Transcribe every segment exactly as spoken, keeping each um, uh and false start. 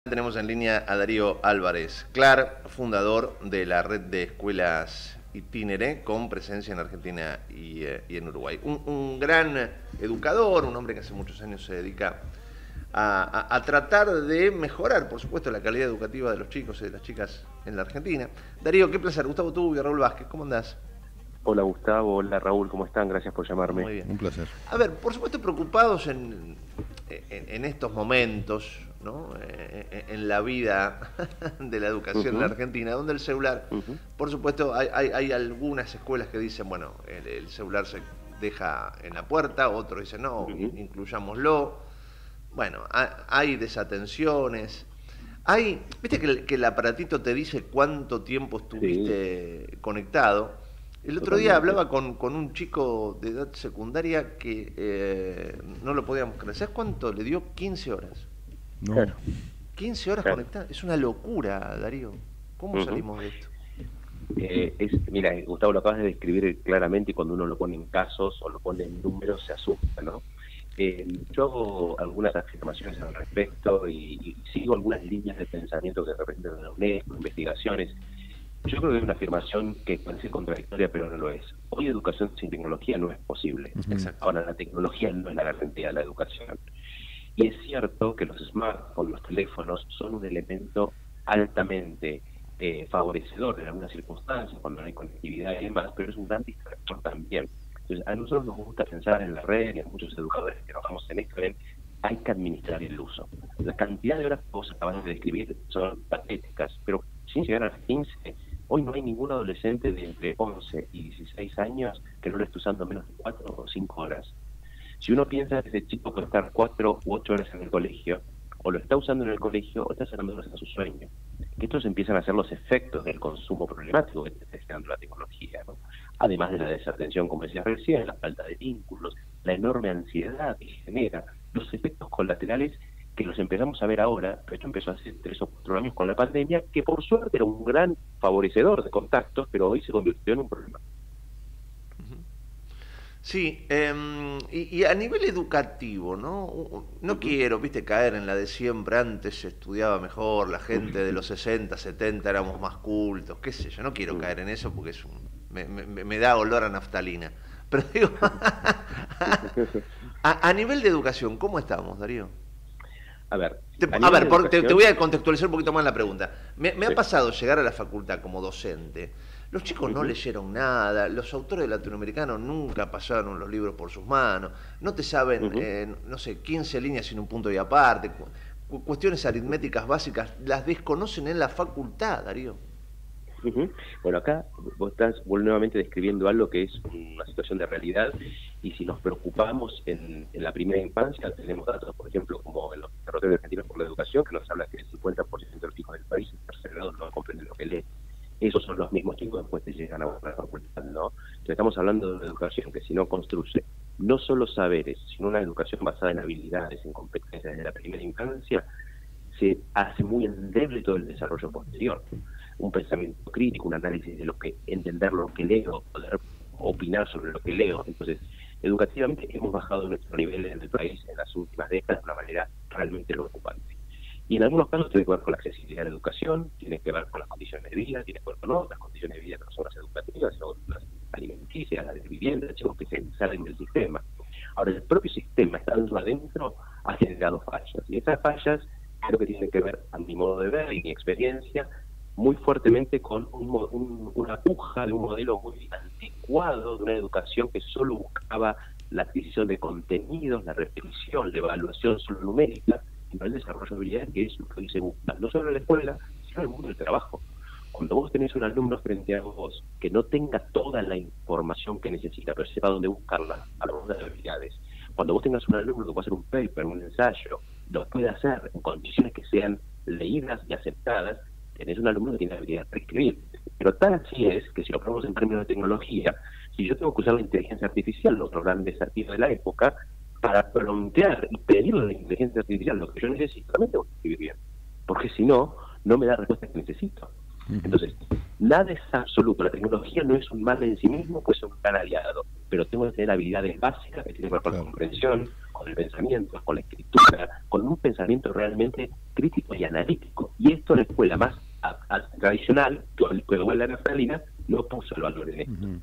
Tenemos en línea a Darío Álvarez Clar, fundador de la red de escuelas Itinere, con presencia en Argentina y, eh, y en Uruguay. Un, un gran educador, un hombre que hace muchos años se dedica a, a, a tratar de mejorar, por supuesto, la calidad educativa de los chicos y de las chicas en la Argentina. Darío, qué placer. Gustavo Tubio, Raúl Vázquez, ¿cómo andás? Hola Gustavo, hola Raúl, ¿cómo están? Gracias por llamarme. Muy bien. Un placer. A ver, por supuesto preocupados en, en, en estos momentos, ¿no? Eh, en la vida de la educación uh-huh. en la Argentina, donde el celular, uh-huh. por supuesto, hay, hay, hay algunas escuelas que dicen, bueno, el, el celular se deja en la puerta, otros dicen, no, uh-huh. incluyámoslo. Bueno, hay, hay desatenciones. Hay, viste que el, que el aparatito te dice cuánto tiempo estuviste sí. conectado. El otro Totalmente. día hablaba con, con un chico de edad secundaria que eh, no lo podíamos creer. ¿Sabes cuánto le dio? quince horas. No. Claro. quince horas claro. conectadas. Es una locura, Darío. ¿Cómo uh-huh. salimos de esto? Eh, es, mira, Gustavo, lo acabas de describir claramente y cuando uno lo pone en casos o lo pone en números se asusta, ¿no? Eh, yo hago algunas afirmaciones al respecto y, y sigo algunas líneas de pensamiento que representan la UNESCO, investigaciones. Yo creo que es una afirmación que parece contradictoria, pero no lo es. Hoy educación sin tecnología no es posible. Exacto. Ahora, la tecnología no es la garantía de la educación. Y es cierto que los smartphones, los teléfonos, son un elemento altamente eh, favorecedor en algunas circunstancias, cuando no hay conectividad y demás, pero es un gran distractor también. Entonces, a nosotros nos gusta pensar en la red, y a muchos educadores que trabajamos en esto, en hay que administrar el uso. La cantidad de horas que vos acabas de describir son patéticas, pero sin llegar a las quince, hoy no hay ningún adolescente de entre once y dieciséis años que no lo esté usando menos de cuatro o cinco horas. Si uno piensa que ese chico puede estar cuatro u ocho horas en el colegio, o lo está usando en el colegio, o está sacando horas a su sueño. Que estos empiezan a ser los efectos del consumo problemático que está generando la tecnología, ¿no? Además de la desatención, como decía recién, la falta de vínculos, la enorme ansiedad que genera, los efectos colaterales que los empezamos a ver ahora, pero esto empezó hace tres o cuatro años con la pandemia, que por suerte era un gran favorecedor de contactos, pero hoy se convirtió en un problema. Sí, eh, y, y a nivel educativo, ¿no? No uh-huh. quiero, viste, caer en la de siempre, antes se estudiaba mejor, la gente uh-huh. de los sesenta, setenta éramos más cultos, qué sé yo, no quiero uh-huh. caer en eso porque es un, me, me, me da olor a naftalina. Pero digo, a, a nivel de educación, ¿cómo estamos, Darío? A ver, te, a, a ver por, te, te voy a contextualizar un poquito más la pregunta. Me, me sí. ha pasado llegar a la facultad como docente. Los chicos uh-huh. no leyeron nada, los autores latinoamericanos nunca pasaron los libros por sus manos, no te saben, uh-huh. eh, no sé, quince líneas sin un punto y aparte, cu cuestiones aritméticas básicas, las desconocen en la facultad, Darío. Uh-huh. Bueno, acá vos estás nuevamente describiendo algo que es una situación de realidad, y si nos preocupamos en, en la primera infancia, tenemos datos, por ejemplo, como en los Observatorios Argentinos por la Educación, que nos habla que el cincuenta por ciento de los hijos del país en tercer grado no comprenden lo que lee. Esos son los mismos chicos después te llegan a la facultad, ¿no? Entonces estamos hablando de una educación que si no construye no solo saberes, sino una educación basada en habilidades, en competencias desde la primera infancia, se hace muy endeble todo el desarrollo posterior. Un pensamiento crítico, un análisis de lo que, entender lo que leo, poder opinar sobre lo que leo. Entonces, educativamente hemos bajado nuestro nivel en el país en las últimas décadas de una manera realmente preocupante. Y en algunos casos tiene que ver con la accesibilidad a la educación, tiene que ver con las condiciones de vida, tiene que ver con otras condiciones de vida que no son las educativas, sino las alimenticias, las de vivienda, chicos que se salen del sistema. Ahora, el propio sistema, estando adentro, ha generado fallas. Y esas fallas creo que tienen que ver, a mi modo de ver y mi experiencia, muy fuertemente con un, un, una puja de un modelo muy anticuado, de una educación que solo buscaba la adquisición de contenidos, la repetición, la evaluación solo numérica, y no el desarrollo de habilidades, que es lo que hoy se busca, no solo en la escuela, sino en el mundo del trabajo. Cuando vos tenés un alumno frente a vos que no tenga toda la información que necesita, pero sepa dónde buscarla, a la de habilidades, cuando vos tengas un alumno que pueda hacer un paper, un ensayo, lo puede hacer en condiciones que sean leídas y aceptadas, tenés un alumno que tiene la habilidad de escribir. Pero tal así es que si lo ponemos en términos de tecnología, si yo tengo que usar la inteligencia artificial, otro gran desafío de la época, para plantear y pedirle a la inteligencia artificial lo que yo necesito, también tengo que escribir bien. Porque si no, no me da la respuesta que necesito. Entonces, nada es absoluto. La tecnología no es un mal en sí mismo, pues es un gran aliado. Pero tengo que tener habilidades básicas que tienen que ver con la comprensión, con el pensamiento, con la escritura, con un pensamiento realmente crítico y analítico. Y esto la escuela más a, a, tradicional, que la naftalina, no puso el valor en esto. Uh-huh.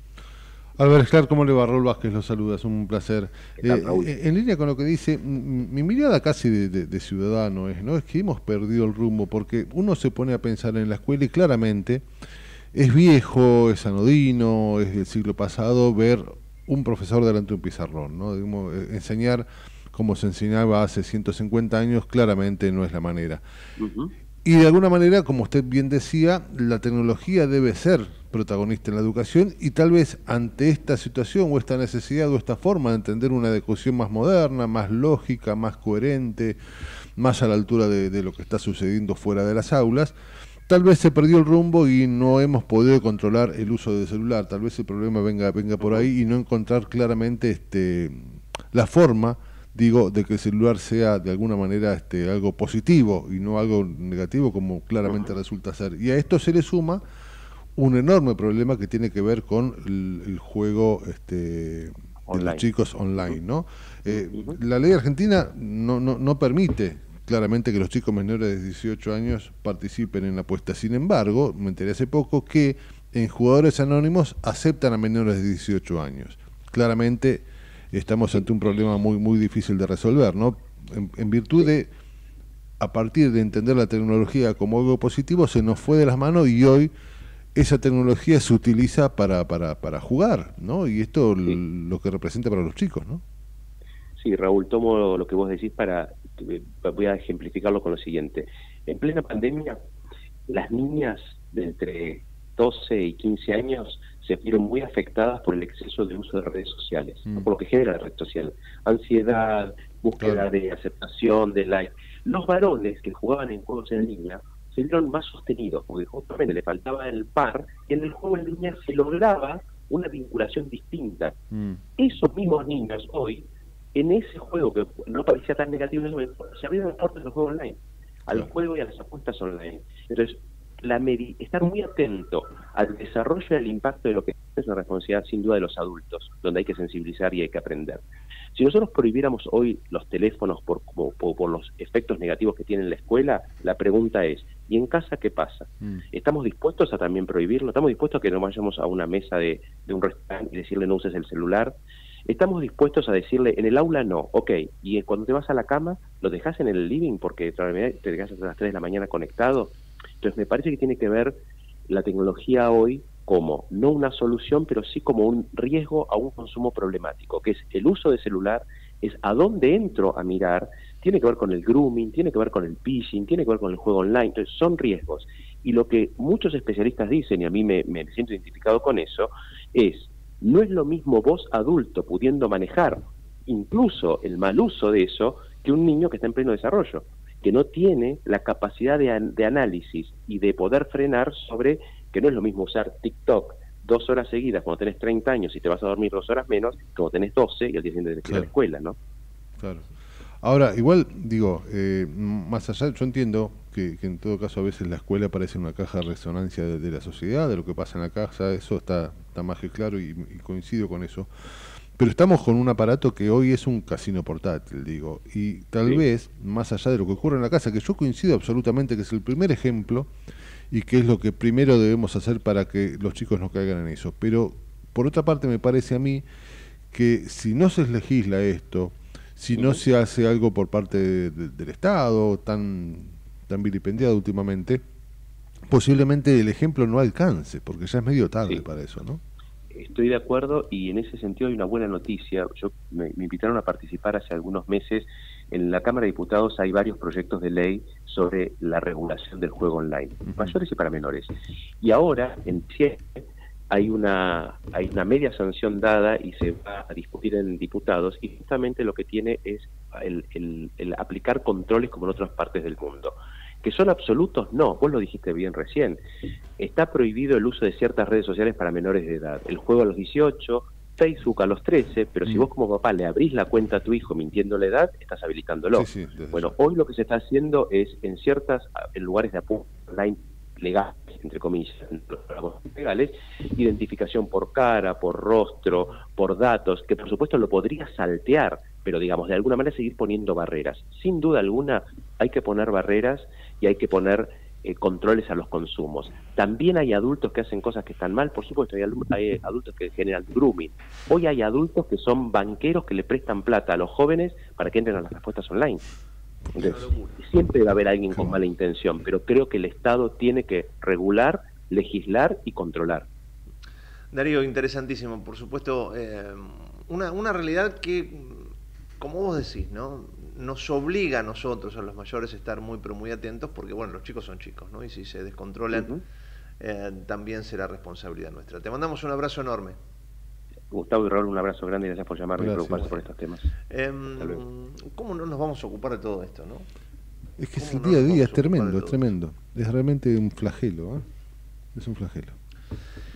Albert Esclar, ¿cómo le va? Raúl Vázquez lo saluda, es un placer. Tal, eh, en línea con lo que dice, mi mirada casi de, de, de ciudadano es, ¿no? Es que hemos perdido el rumbo, porque uno se pone a pensar en la escuela y claramente es viejo, es anodino, es del siglo pasado ver un profesor delante de un pizarrón, ¿no? Digamos, enseñar como se enseñaba hace ciento cincuenta años claramente no es la manera. Uh-huh. Y de alguna manera, como usted bien decía, la tecnología debe ser protagonista en la educación y tal vez ante esta situación o esta necesidad o esta forma de entender una educación más moderna, más lógica, más coherente, más a la altura de, de lo que está sucediendo fuera de las aulas, tal vez se perdió el rumbo y no hemos podido controlar el uso del celular. Tal vez el problema venga, venga por ahí y no encontrar claramente este, la forma, digo, de que el celular sea de alguna manera este, algo positivo y no algo negativo como claramente resulta ser. Y a esto se le suma un enorme problema que tiene que ver con el, el juego este, de los chicos online, ¿no? Eh, uh-huh. La ley argentina no, no, no permite claramente que los chicos menores de dieciocho años participen en la apuesta. Sin embargo, me enteré hace poco que en Jugadores Anónimos aceptan a menores de dieciocho años. Claramente estamos ante un problema muy muy difícil de resolver, ¿no? En, en virtud de, a partir de entender la tecnología como algo positivo, se nos fue de las manos y hoy esa tecnología se utiliza para, para, para jugar, ¿no? Y esto sí. Lo que representa para los chicos, ¿no? Sí, Raúl, tomo lo que vos decís para, voy a ejemplificarlo con lo siguiente. En plena pandemia, las niñas de entre doce y quince años se vieron muy afectadas por el exceso de uso de redes sociales, mm. ¿no? Por lo que genera la red social. Ansiedad, búsqueda claro. de aceptación, de like. Los varones que jugaban en juegos en línea se vieron más sostenidos, porque justamente le faltaba el par, y en el juego en línea se lograba una vinculación distinta. Mm. Esos mismos niños hoy, en ese juego que no parecía tan negativo en el momento, se abrieron las puertas del juego online, al sí. juego y a las apuestas online. Entonces, la medi- estar muy atento al desarrollo y al impacto de lo que es una responsabilidad sin duda de los adultos, donde hay que sensibilizar y hay que aprender. Si nosotros prohibiéramos hoy los teléfonos por, por, por los efectos negativos que tiene en la escuela, la pregunta es, ¿y en casa qué pasa? Mm. ¿Estamos dispuestos a también prohibirlo? ¿Estamos dispuestos a que no vayamos a una mesa de, de un restaurante y decirle no uses el celular? ¿Estamos dispuestos a decirle, en el aula no, ok, y cuando te vas a la cama, lo dejas en el living porque te dejas hasta las tres de la mañana conectado? Entonces me parece que tiene que ver la tecnología hoy como, no una solución, pero sí como un riesgo a un consumo problemático, que es el uso de celular, es a dónde entro a mirar, tiene que ver con el grooming, tiene que ver con el phishing, tiene que ver con el juego online, entonces son riesgos. Y lo que muchos especialistas dicen, y a mí me, me siento identificado con eso, es, no es lo mismo vos adulto pudiendo manejar incluso el mal uso de eso, que un niño que está en pleno desarrollo, que no tiene la capacidad de, an- de análisis y de poder frenar sobre que no es lo mismo usar TikTok dos horas seguidas cuando tenés treinta años y te vas a dormir dos horas menos, que cuando tenés doce y al día siguiente tenés que ir a la escuela, ¿no? Claro. Ahora, igual, digo, eh, más allá, yo entiendo que, que en todo caso a veces la escuela parece una caja de resonancia de, de la sociedad, de lo que pasa en la casa, eso está, está más que claro y, y coincido con eso. Pero estamos con un aparato que hoy es un casino portátil, digo, y tal sí. vez, más allá de lo que ocurre en la casa, que yo coincido absolutamente que es el primer ejemplo y que es lo que primero debemos hacer para que los chicos no caigan en eso. Pero, por otra parte, me parece a mí que si no se legisla esto, si no se hace algo por parte de, de, del Estado, tan, tan vilipendiado últimamente, posiblemente el ejemplo no alcance, porque ya es medio tarde sí. para eso, ¿no? Estoy de acuerdo y en ese sentido hay una buena noticia. Yo me, me invitaron a participar hace algunos meses. En la Cámara de Diputados hay varios proyectos de ley sobre la regulación del juego online, uh-huh. mayores y para menores. Y ahora, en diciembre, hay una, hay una media sanción dada y se va a discutir en diputados y justamente lo que tiene es el, el, el aplicar controles como en otras partes del mundo. ¿Que son absolutos? No, vos lo dijiste bien recién. Está prohibido el uso de ciertas redes sociales para menores de edad. El juego a los dieciocho, Facebook a los trece, pero mm. si vos como papá le abrís la cuenta a tu hijo mintiendo la edad, estás habilitándolo. Sí, sí, bueno, eso. Hoy lo que se está haciendo es en ciertas, en lugares de apuesta online legales, entre comillas, legales, identificación por cara, por rostro, por datos, que por supuesto lo podría saltear pero digamos, de alguna manera seguir poniendo barreras. Sin duda alguna hay que poner barreras y hay que poner eh, controles a los consumos. También hay adultos que hacen cosas que están mal, por supuesto, hay, hay adultos que generan grooming. Hoy hay adultos que son banqueros que le prestan plata a los jóvenes para que entren a las respuestas online. Entonces, siempre va a haber alguien con mala intención, pero creo que el Estado tiene que regular, legislar y controlar. Darío, interesantísimo, por supuesto, eh, una, una realidad que, como vos decís, ¿no? Nos obliga a nosotros, a los mayores, a estar muy, pero muy atentos, porque, bueno, los chicos son chicos, ¿no? Y si se descontrolan, uh-huh. eh, también será responsabilidad nuestra. Te mandamos un abrazo enorme. Gustavo y Raúl, un abrazo grande y gracias por llamarme y preocuparse por estos temas. Eh, ¿Cómo no nos vamos a ocupar de todo esto, no? Es que es el día a día, es tremendo, es tremendo. Es realmente un flagelo, ¿eh? Es un flagelo.